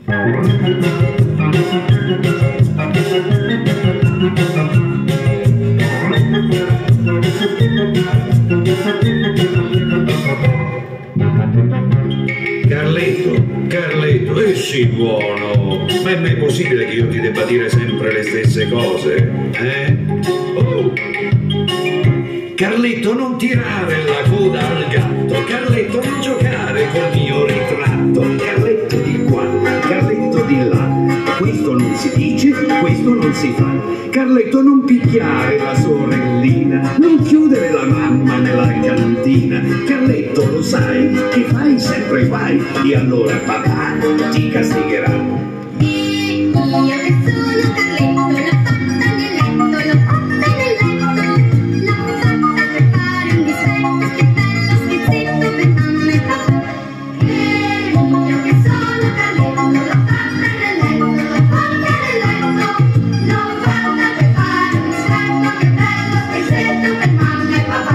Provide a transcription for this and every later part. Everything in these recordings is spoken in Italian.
Carletto, sii buono, ma è mai possibile che io ti debba dire sempre le stesse cose? Oh. Carletto, non tirare la coda al gatto, Carletto, non giocare col mio ritratto, Carletto di qua, Carletto di là, questo non si dice, questo non si fa, Carletto, non picchiare la sorellina, non chiudere la mamma nella cantina, Carletto, lo sai che fai sempre guai, e allora papà ti castigherà. Io che sono Carletto, l'ho fatta nel letto, l'ho fatta nel letto, l'ho fatta per fare un dispetto, che bello schizzetto per mamma e papà. Io che sono Carletto, l'ho fatta nel letto, l'ho fatta nel letto, l'ho fatta per fare un dispetto, che bello schizzetto per mamma e papà.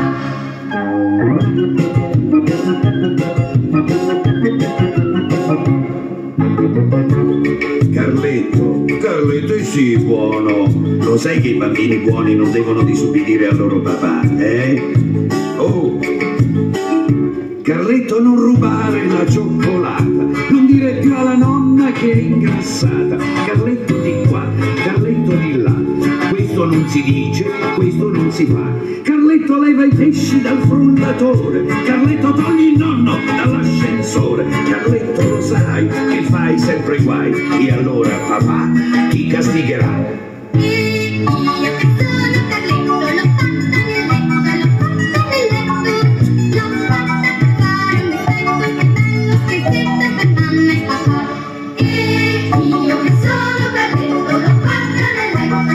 Carletto, sii buono. Lo sai che i bambini buoni non devono disubbidire al loro papà, Oh! Carletto, non rubare la cioccolata, non dire più alla nonna che è ingrassata. Carletto di qua, Carletto di là, questo non si dice, questo non si fa. Carletto, leva i pesci dal frullatore, Carletto, togli il nonno dall'ascensore, Carletto, lo sai che fai sempre guai, e allora papà ti castigherà. Io che sono Carletto, l'ho fatta nel letto, l'ho fatta per fare un dispetto, che bello schizzetto per mamma e papà. Io che sono Carletto, l'ho fatta nel letto,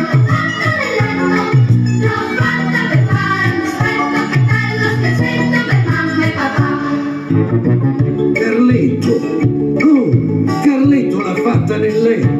l'ho fatta per fare un dispetto, che bello schizzetto per mamma e papà. Carletto, oh, Carletto l'ha fatta nel letto.